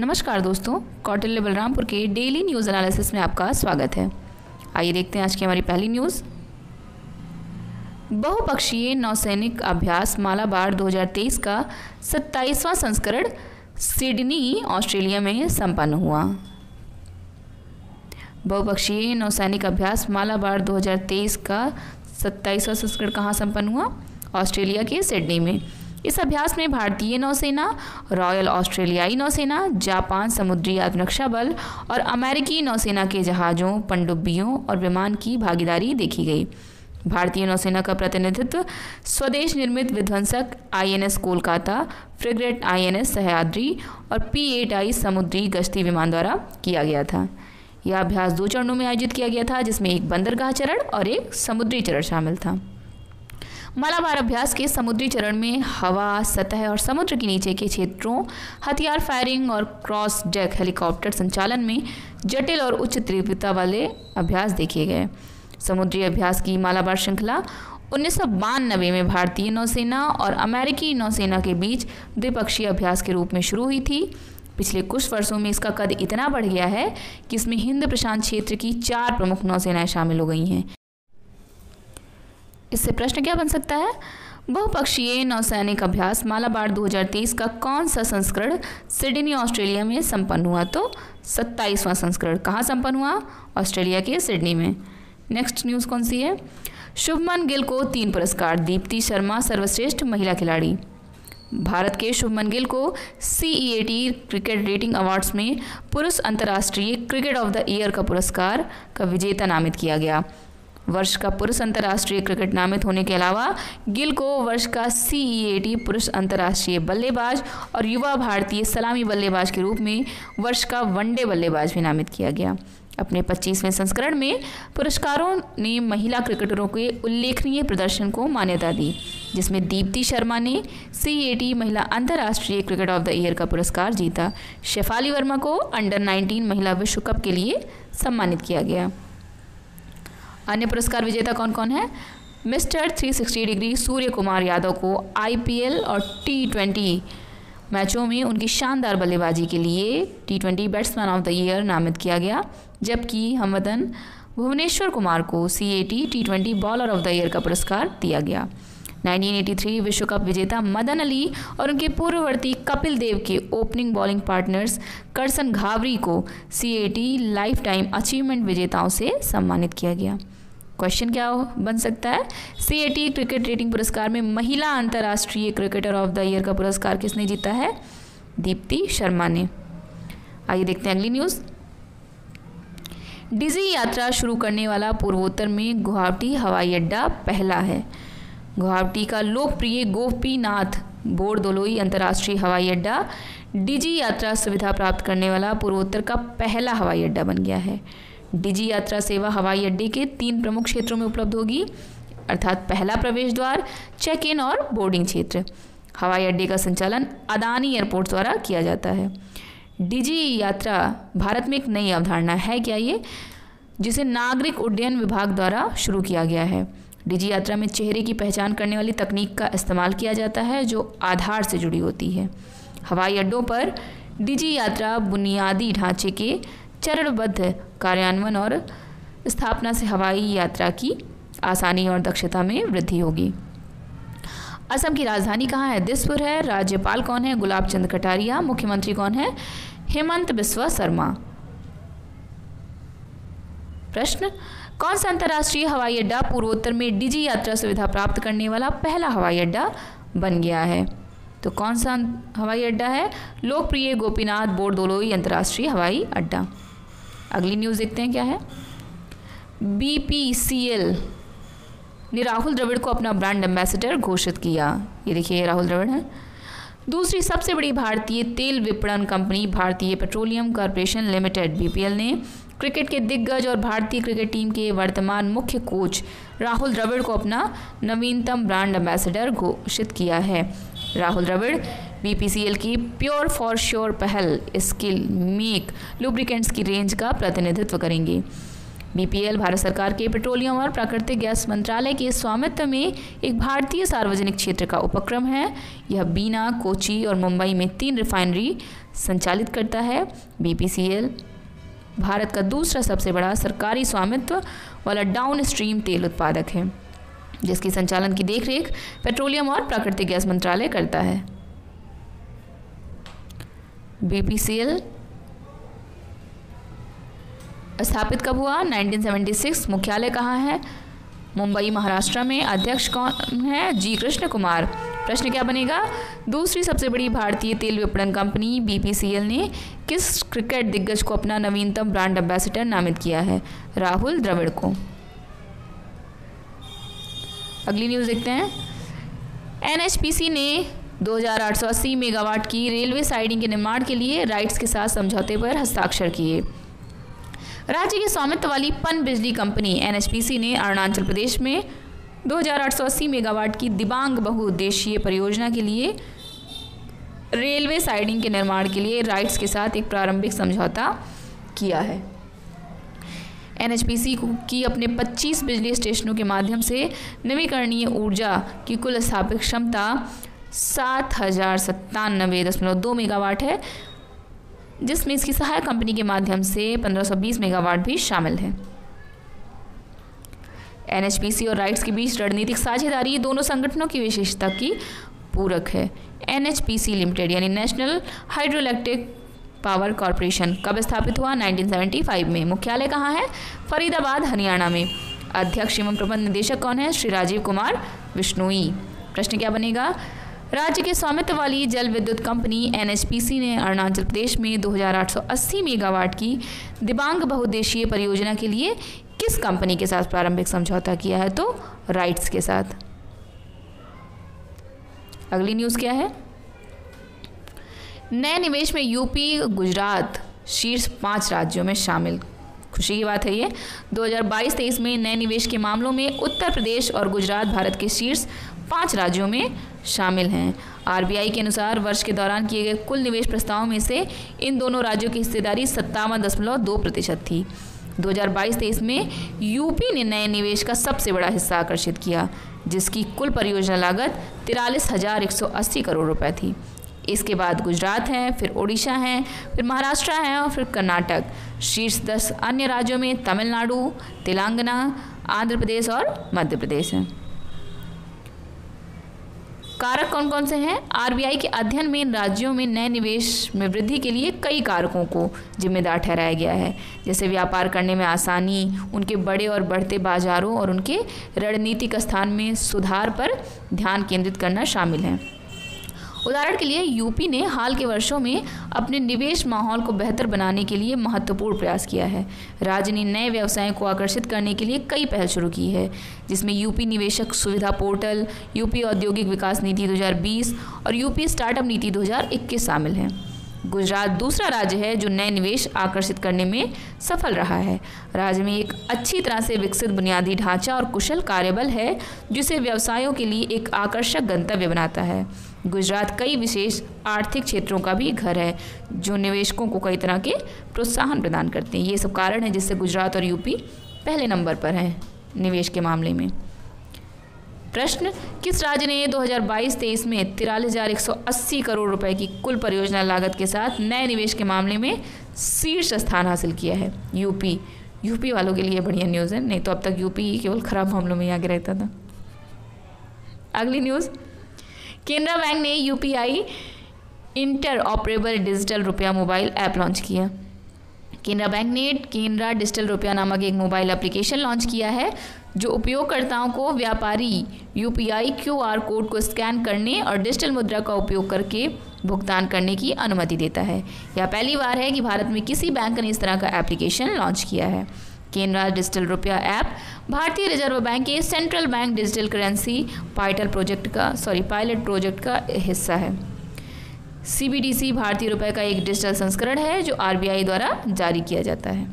नमस्कार दोस्तों, कौटिल्य बलरामपुर के डेली न्यूज़ एनालिसिस में आपका स्वागत है। आइए देखते हैं आज की हमारी पहली न्यूज़। बहुपक्षीय नौसैनिक अभ्यास मालाबार 2023 का 27वां संस्करण सिडनी, ऑस्ट्रेलिया में संपन्न हुआ। बहुपक्षीय नौसैनिक अभ्यास मालाबार 2023 का 27वां संस्करण कहाँ संपन्न हुआ? ऑस्ट्रेलिया के सिडनी में। इस अभ्यास में भारतीय नौसेना, रॉयल ऑस्ट्रेलियाई नौसेना, जापान समुद्री आत्मरक्षा बल और अमेरिकी नौसेना के जहाज़ों, पनडुब्बियों और विमान की भागीदारी देखी गई। भारतीय नौसेना का प्रतिनिधित्व स्वदेश निर्मित विध्वंसक INS Kolkata, frigate INS Sahyadri और P-8I समुद्री गश्ती विमान द्वारा किया गया था। यह अभ्यास 2 चरणों में आयोजित किया गया था, जिसमें एक बंदरगाह चरण और एक समुद्री चरण शामिल था। मालाबार अभ्यास के समुद्री चरण में हवा, सतह और समुद्र के नीचे के क्षेत्रों, हथियार फायरिंग और क्रॉस डेक हेलीकॉप्टर संचालन में जटिल और उच्च तीव्रता वाले अभ्यास देखे गए। समुद्री अभ्यास की मालाबार श्रृंखला 1992 में भारतीय नौसेना और अमेरिकी नौसेना के बीच द्विपक्षीय अभ्यास के रूप में शुरू हुई थी। पिछले कुछ वर्षों में इसका कद इतना बढ़ गया है कि इसमें हिंद प्रशांत क्षेत्र की 4 प्रमुख नौसेनाएं शामिल हो गई हैं। इससे प्रश्न क्या बन सकता है? बहुपक्षीय नौसैनिक अभ्यास मालाबार 2023 का कौन सा संस्करण सिडनी, ऑस्ट्रेलिया में संपन्न हुआ? तो 27वां संस्करण कहाँ संपन्न हुआ? ऑस्ट्रेलिया के सिडनी में। नेक्स्ट न्यूज़ कौन सी है? शुभमन गिल को 3 पुरस्कार, दीप्ति शर्मा सर्वश्रेष्ठ महिला खिलाड़ी। भारत के शुभमन गिल को CEAT क्रिकेट रेटिंग अवार्ड्स में पुरुष अंतर्राष्ट्रीय क्रिकेट ऑफ द ईयर का पुरस्कार का विजेता नामित किया गया। वर्ष का पुरुष अंतर्राष्ट्रीय क्रिकेट नामित होने के अलावा गिल को वर्ष का CEAT पुरुष अंतर्राष्ट्रीय बल्लेबाज और युवा भारतीय सलामी बल्लेबाज के रूप में वर्ष का वनडे बल्लेबाज भी नामित किया गया। अपने 25वें संस्करण में पुरस्कारों ने महिला क्रिकेटरों के उल्लेखनीय प्रदर्शन को मान्यता दी, जिसमें दीप्ति शर्मा ने CEAT महिला अंतर्राष्ट्रीय क्रिकेट ऑफ द ईयर का पुरस्कार जीता। शेफाली वर्मा को अंडर 19 महिला विश्व कप के लिए सम्मानित किया गया। अन्य पुरस्कार विजेता कौन कौन है? मिस्टर 360 डिग्री सूर्य कुमार यादव को IPL और T20 मैचों में उनकी शानदार बल्लेबाजी के लिए T20 batsman of the year नामित किया गया, जबकि हमवतन भुवनेश्वर कुमार को CEAT T20 bowler of the year का पुरस्कार दिया गया। 1983 विश्व कप विजेता मदन अली और उनके पूर्ववर्ती कपिल देव के opening bowling partners Karsan Ghavri को CEAT लाइफ टाइम अचीवमेंट विजेताओं से सम्मानित किया गया। क्वेश्चन क्या बन सकता है? CEAT क्रिकेट रेटिंग पुरस्कार में महिला अंतर्राष्ट्रीय क्रिकेटर ऑफ द ईयर का पुरस्कार किसने जीता है? दीप्ति शर्मा ने। आइए देखते हैं अगली न्यूज़। डिजी यात्रा शुरू करने वाला पूर्वोत्तर में गुवाहाटी हवाई अड्डा पहला है। गुवाहाटी का लोकप्रिय गोपीनाथ बोरदोलोई अंतर्राष्ट्रीय हवाई अड्डा डिजी यात्रा सुविधा प्राप्त करने वाला पूर्वोत्तर का पहला हवाई अड्डा बन गया है। डिजी यात्रा सेवा हवाई अड्डे के 3 प्रमुख क्षेत्रों में उपलब्ध होगी, अर्थात पहला प्रवेश द्वार, चेक इन और बोर्डिंग क्षेत्र। हवाई अड्डे का संचालन अदानी एयरपोर्ट द्वारा किया जाता है। डिजी यात्रा भारत में एक नई अवधारणा है क्या ये, जिसे नागरिक उड्डयन विभाग द्वारा शुरू किया गया है। डिजी यात्रा में चेहरे की पहचान करने वाली तकनीक का इस्तेमाल किया जाता है, जो आधार से जुड़ी होती है। हवाई अड्डों पर डिजी यात्रा बुनियादी ढांचे के चरणबद्ध कार्यान्वयन और स्थापना से हवाई यात्रा की आसानी और दक्षता में वृद्धि होगी। असम की राजधानी कहाँ है? दिसपुर है। राज्यपाल कौन है? गुलाब चंद कटारिया। मुख्यमंत्री कौन है? हेमंत बिस्वा शर्मा। प्रश्न, कौन सा अंतर्राष्ट्रीय हवाई अड्डा पूर्वोत्तर में डिजी यात्रा सुविधा प्राप्त करने वाला पहला हवाई अड्डा बन गया है? तो कौन सा हवाई अड्डा है? लोकप्रिय गोपीनाथ बोरदोलोई अंतर्राष्ट्रीय हवाई अड्डा। अगली न्यूज़ देखते हैं क्या है। BPCL ने राहुल द्रविड़ को अपना ब्रांड एम्बेसडर घोषित किया। ये देखिए, राहुल द्रविड़ है। दूसरी सबसे बड़ी भारतीय तेल विपणन company Bharatiya petroleum corporation limited BPL ने क्रिकेट के दिग्गज और भारतीय क्रिकेट टीम के वर्तमान मुख्य कोच राहुल द्रविड़ को अपना नवीनतम ब्रांड एम्बेसडर घोषित किया है। राहुल द्रविड़ BPCL की प्योर फॉर श्योर पहल स्किल मेक लुब्रिकेंट्स की रेंज का प्रतिनिधित्व करेंगे। BPL भारत सरकार के पेट्रोलियम और प्राकृतिक गैस मंत्रालय के स्वामित्व में एक भारतीय सार्वजनिक क्षेत्र का उपक्रम है। यह बीना, कोची और मुंबई में 3 रिफाइनरी संचालित करता है। BPCL भारत का दूसरा सबसे बड़ा सरकारी स्वामित्व वाला डाउन स्ट्रीम तेल उत्पादक है, जिसकी संचालन की देखरेख पेट्रोलियम और प्राकृतिक गैस मंत्रालय करता है। BPCL स्थापित कब हुआ? 1976। मुख्यालय कहाँ है? मुंबई, महाराष्ट्र में। अध्यक्ष कौन है? जी कृष्ण कुमार। प्रश्न क्या बनेगा? दूसरी सबसे बड़ी भारतीय तेल विपणन कंपनी BPCL ने किस क्रिकेट दिग्गज को अपना नवीनतम ब्रांड एम्बेसडर नामित किया है? राहुल द्रविड़ को। अगली न्यूज़ देखते हैं। NHPC ने 2880 मेगावाट की रेलवे साइडिंग के निर्माण के लिए राइट्स के साथ समझौते पर हस्ताक्षर किए। राज्य के स्वामित्व वाली पन बिजली कंपनी NHPC ने अरुणाचल प्रदेश में 2880 मेगावाट की दिबांग बहुउद्देशीय परियोजना के लिए रेलवे साइडिंग के निर्माण के लिए राइट्स के साथ एक प्रारंभिक समझौता किया है। NHPC की अपने 25 बिजली स्टेशनों के माध्यम से नवीकरणीय ऊर्जा की कुल स्थापित क्षमता 7097.2 मेगावाट है, जिसमें इसकी सहायक कंपनी के माध्यम से 1520 मेगावाट भी शामिल है। NHPC और राइट्स के बीच रणनीतिक साझेदारी दोनों संगठनों की विशेषता की पूरक है। NHPC लिमिटेड यानी नेशनल हाइड्रोइलेक्ट्रिक पावर कॉरपोरेशन कब स्थापित हुआ? 1975 में। मुख्यालय कहाँ है? फरीदाबाद, हरियाणा में। अध्यक्ष एवं प्रबंध निदेशक कौन है? श्री राजीव कुमार विश्नोई। प्रश्न क्या बनेगा? राज्य के स्वामित्व वाली जल विद्युत कंपनी NHPC ने अरुणाचल प्रदेश में 2880 मेगावाट की दिबांग बहुउद्देशीय परियोजना के लिए किस कंपनी के साथ प्रारंभिक समझौता किया है? तो राइट्स के साथ। अगली न्यूज़ क्या है? नए निवेश में यूपी, गुजरात शीर्ष 5 राज्यों में शामिल। खुशी की बात है ये। 2022-23 में नए निवेश के मामलों में उत्तर प्रदेश और गुजरात भारत के शीर्ष 5 राज्यों में शामिल हैं। RBI के अनुसार वर्ष के दौरान किए गए कुल निवेश प्रस्तावों में से इन दोनों राज्यों की हिस्सेदारी 57.2% थी। 2022-23 में यूपी ने नए निवेश का सबसे बड़ा हिस्सा आकर्षित किया, जिसकी कुल परियोजना लागत 43,180 करोड़ रुपए थी। इसके बाद गुजरात है, फिर ओडिशा है, फिर महाराष्ट्र है और फिर कर्नाटक। शीर्ष 10 अन्य राज्यों में तमिलनाडु, तेलंगाना, आंध्र प्रदेश और मध्य प्रदेश हैं। कारक कौन कौन से हैं? RBI के अध्ययन में इन राज्यों में नए निवेश में वृद्धि के लिए कई कारकों को जिम्मेदार ठहराया गया है, जैसे व्यापार करने में आसानी, उनके बड़े और बढ़ते बाजारों और उनके रणनीतिक स्थान में सुधार पर ध्यान केंद्रित करना शामिल है। उदाहरण के लिए यूपी ने हाल के वर्षों में अपने निवेश माहौल को बेहतर बनाने के लिए महत्वपूर्ण प्रयास किया है। राज्य ने नए व्यवसायों को आकर्षित करने के लिए कई पहल शुरू की है, जिसमें यूपी निवेशक सुविधा पोर्टल, यूपी औद्योगिक विकास नीति 2020 और यूपी स्टार्टअप नीति 2021 शामिल हैं। गुजरात दूसरा राज्य है जो नए निवेश आकर्षित करने में सफल रहा है। राज्य में एक अच्छी तरह से विकसित बुनियादी ढांचा और कुशल कार्यबल है, जिसे व्यवसायों के लिए एक आकर्षक गंतव्य बनाता है। गुजरात कई विशेष आर्थिक क्षेत्रों का भी घर है, जो निवेशकों को कई तरह के प्रोत्साहन प्रदान करते हैं। ये सब कारण है जिससे गुजरात और यूपी पहले नंबर पर हैं निवेश के मामले में। प्रश्न, किस राज्य ने 2022-23 में 43,180 करोड़ रुपए की कुल परियोजना लागत के साथ नए निवेश के मामले में शीर्ष स्थान हासिल किया है? यूपी। यूपी वालों के लिए बढ़िया न्यूज़ है, नहीं तो अब तक यूपी केवल खराब मामलों में ही आगे रहता था। अगली न्यूज़, केनरा बैंक ने UPI इंटर ऑपरेबल डिजिटल रुपया मोबाइल ऐप लॉन्च किया। केनरा बैंक ने केनरा डिजिटल रुपया नामक एक मोबाइल एप्लीकेशन लॉन्च किया है, जो उपयोगकर्ताओं को व्यापारी UPI QR कोड को स्कैन करने और डिजिटल मुद्रा का उपयोग करके भुगतान करने की अनुमति देता है। यह पहली बार है कि भारत में किसी बैंक ने इस तरह का एप्लीकेशन लॉन्च किया है। केनरा डिजिटल रुपया ऐप भारतीय रिजर्व बैंक के central bank digital currency pilot project का हिस्सा है। CBDC भारतीय रुपये का एक डिजिटल संस्करण है जो RBI द्वारा जारी किया जाता है।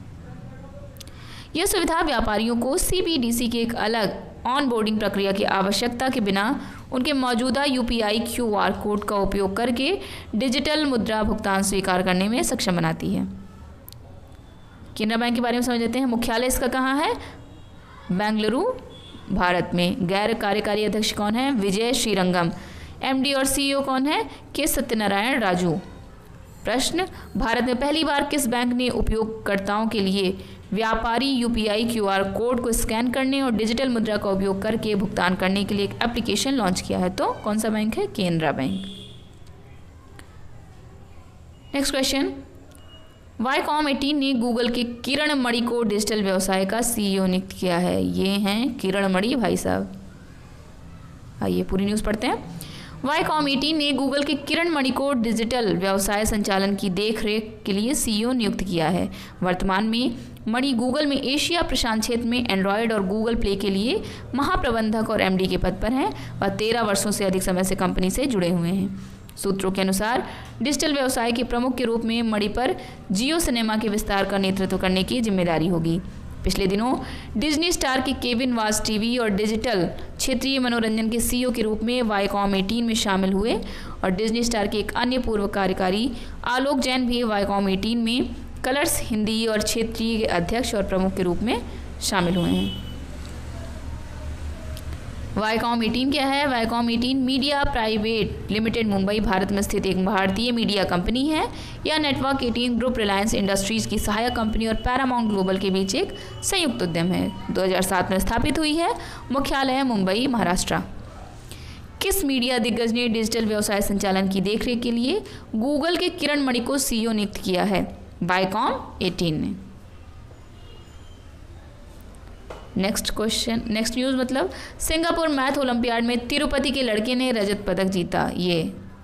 यह सुविधा व्यापारियों को CBDC की एक अलग ऑनबोर्डिंग प्रक्रिया की आवश्यकता के बिना उनके मौजूदा UPI QR कोड का उपयोग करके डिजिटल मुद्रा भुगतान स्वीकार करने में सक्षम बनाती है। केनरा बैंक के बारे में समझ लेते हैं। मुख्यालय इसका कहाँ है? बेंगलुरु, भारत में। गैर कार्यकारी अध्यक्ष कौन है? विजय श्रीरंगम। एमडी और सीईओ कौन है? के सत्यनारायण राजू। प्रश्न, भारत में पहली बार किस बैंक ने उपयोगकर्ताओं के लिए व्यापारी यूपीआई क्यूआर कोड को स्कैन करने और डिजिटल मुद्रा का उपयोग करके भुगतान करने के लिए एक एप्लीकेशन लॉन्च किया है? तो कौन सा बैंक है? Canara bank. Next question, Viacom 18 ने गूगल के किरण मणि को डिजिटल व्यवसाय का सीईओ नियुक्त किया है। ये हैं किरण मणि भाई साहब। आइए पूरी न्यूज़ पढ़ते हैं। वाईकॉम 18 ने गूगल के किरण मणि को डिजिटल व्यवसाय संचालन की देखरेख के लिए सीईओ नियुक्त किया है। वर्तमान में मणि गूगल में एशिया प्रशांत क्षेत्र में एंड्रॉयड और गूगल प्ले के लिए महाप्रबंधक और एमडी के पद पर हैं। वह 13 वर्षों से अधिक समय से कंपनी से जुड़े हुए हैं। सूत्रों के अनुसार डिजिटल व्यवसाय के प्रमुख के रूप में मणि पर जियो सिनेमा के विस्तार का नेतृत्व करने की जिम्मेदारी होगी। पिछले दिनों डिज्नी स्टार के केविन वाज टीवी और डिजिटल क्षेत्रीय मनोरंजन के सीईओ के रूप में वाईकॉम 18 में शामिल हुए और डिज्नी स्टार के एक अन्य पूर्व कार्यकारी आलोक जैन भी वाईकॉम 18 में कलर्स हिंदी और क्षेत्रीय अध्यक्ष और प्रमुख के रूप में शामिल हुए हैं। वाईकॉम 18 क्या है? Viacom 18 media private limited Mumbai Bharat में स्थित एक भारतीय मीडिया कंपनी है। यह नेटवर्क 18 ग्रुप, रिलायंस इंडस्ट्रीज की सहायक कंपनी और पैरामाउंट ग्लोबल के बीच एक संयुक्त उद्यम है। 2007 में स्थापित हुई है। मुख्यालय है मुंबई, महाराष्ट्र। किस मीडिया दिग्गज ने डिजिटल व्यवसाय संचालन की देखरेख के लिए गूगल के किरण मणि को सीईओ नियुक्त किया है? वाईकॉम 18 ने। नेक्स्ट क्वेश्चन, नेक्स्ट न्यूज़ मतलब सिंगापुर मैथ ओलंपियाड में तिरुपति के लड़के ने रजत पदक जीता। ये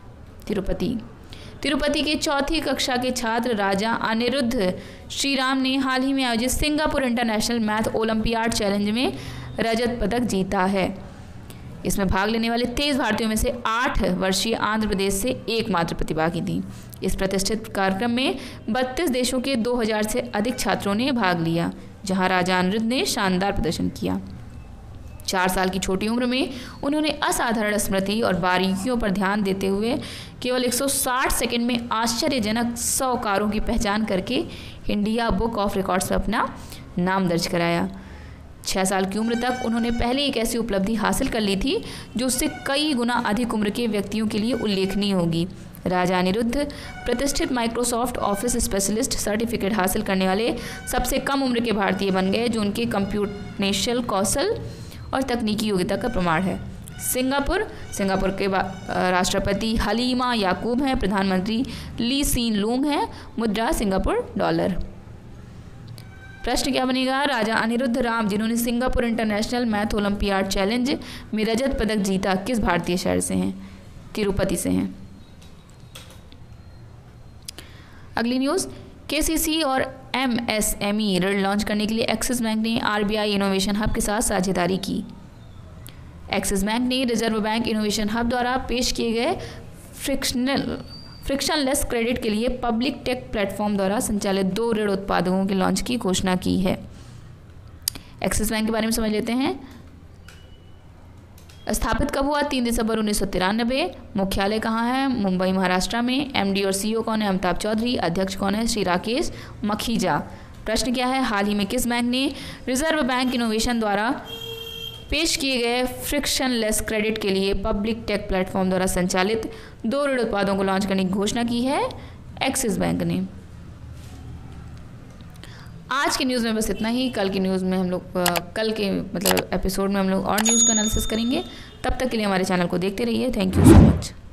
तिरुपति के चौथी कक्षा के छात्र राजा अनिरुद्ध श्रीराम ने हाल ही में आयोजित Singapore international math olympiad challenge में रजत पदक जीता है। इसमें भाग लेने वाले 23 भारतीयों में से 8 वर्षीय आंध्र प्रदेश से एकमात्र प्रतिभागी थी। इस प्रतिष्ठित कार्यक्रम में 32 देशों के 2000 से अधिक छात्रों ने भाग लिया, जहां राजा अनिरुद्ध ने शानदार प्रदर्शन किया। 4 साल की छोटी उम्र में उन्होंने असाधारण स्मृति और बारीकियों पर ध्यान देते हुए केवल 160 सेकंड में आश्चर्यजनक 100 कारों की पहचान करके इंडिया बुक ऑफ रिकॉर्ड्स में अपना नाम दर्ज कराया। 6 साल की उम्र तक उन्होंने पहले एक ऐसी उपलब्धि हासिल कर ली थी जो उससे कई गुना अधिक उम्र के व्यक्तियों के लिए उल्लेखनीय होगी। राजा अनिरुद्ध प्रतिष्ठित माइक्रोसॉफ्ट ऑफिस स्पेशलिस्ट सर्टिफिकेट हासिल करने वाले सबसे कम उम्र के भारतीय बन गए, जो उनके कंप्यूटेशनल कौशल और तकनीकी योग्यता का प्रमाण है। सिंगापुर के राष्ट्रपति हलीमा याकूब हैं। प्रधानमंत्री ली सीन लूंग हैं। मुद्रा सिंगापुर डॉलर। प्रश्न क्या बनेगा? राजा अनिरुद्ध राम, जिन्होंने Singapore international math olympiad challenge में रजत पदक जीता, किस भारतीय शहर से हैं? तिरुपति से हैं। अगली न्यूज़, केसीसी और एमएसएमई ऋण लॉन्च करने के लिए एक्सिस बैंक ने आरबीआई इनोवेशन हब के साथ साझेदारी की। एक्सिस बैंक ने रिजर्व बैंक इनोवेशन हब द्वारा पेश किए गए फ्रिक्शनलेस क्रेडिट के लिए पब्लिक टेक प्लेटफॉर्म द्वारा संचालित 2 ऋण उत्पादों के लॉन्च की घोषणा की है। एक्सिस बैंक के बारे में समझ लेते हैं। स्थापित कब हुआ? 3 दिसंबर 1993। मुख्यालय कहाँ है? मुंबई, महाराष्ट्र में। एमडी और सीईओ कौन है? अमिताभ चौधरी। अध्यक्ष कौन है? श्री राकेश मखीजा। प्रश्न क्या है? हाल ही में किस बैंक ने रिजर्व बैंक इनोवेशन द्वारा पेश किए गए फ्रिक्शनलेस क्रेडिट के लिए पब्लिक टेक प्लेटफॉर्म द्वारा संचालित 2 ऋण उत्पादों को लॉन्च करने की घोषणा की है? एक्सिस बैंक ने। आज के न्यूज़ में बस इतना ही। कल की न्यूज़ में हम लोग कल के एपिसोड में हम लोग और न्यूज़ का एनालिसिस करेंगे। तब तक के लिए हमारे चैनल को देखते रहिए। Thank you so much.